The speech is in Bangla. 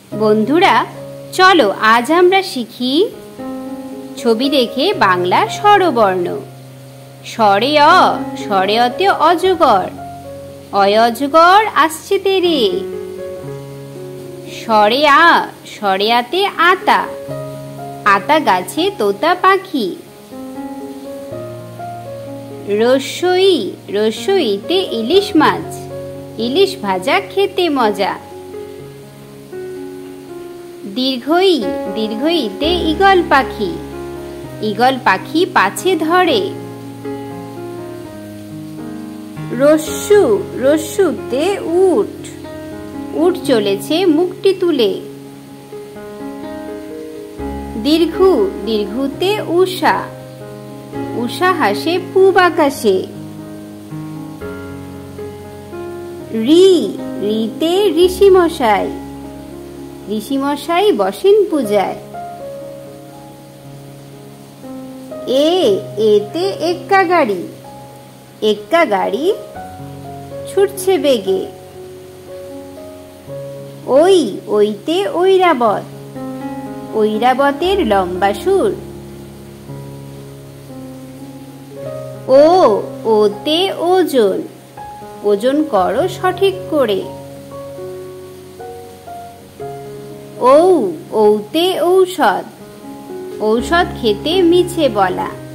বন্ধুরা, চলো আজ আমরা শিখি ছবি দেখে বাংলা স্বরবর্ণ। স্বরে অ, স্বরে অতে অজগর, অয় অজগর আসছে তেরে। স্বরে আ, স্বরে আতে আতা, আতা গাছে তোতা পাখি। রস্যই, রস্যইতে ইলিশ মাছ, ইলিশ ভাজা খেতে মজা। দীর্ঘই, দীর্ঘইতে ঈগল পাখি, ঈগল পাখি পাছে ধরে। রস্যু, রস্যুতে উট, উট চলেছে মুখটি তুলে। দীর্ঘু, দীর্ঘুতে উষা, উষা হাসে পূব আকাশে। রি, রিতে ঋষি মশাই, ঋষি মশাই বসেন পূজায়। এ, এতে এক্কা গাড়ি, এক্কা গাড়ি ছুটছে বেগে। ওই, ওইতে ঐরাবত, ঐরাবতের লম্বা সুর। ও, ওতে ওজন, ওজন করো সঠিক করে। ঔ, ঔতে ঔষধ, ঔষধ খেতে মিছে বলা।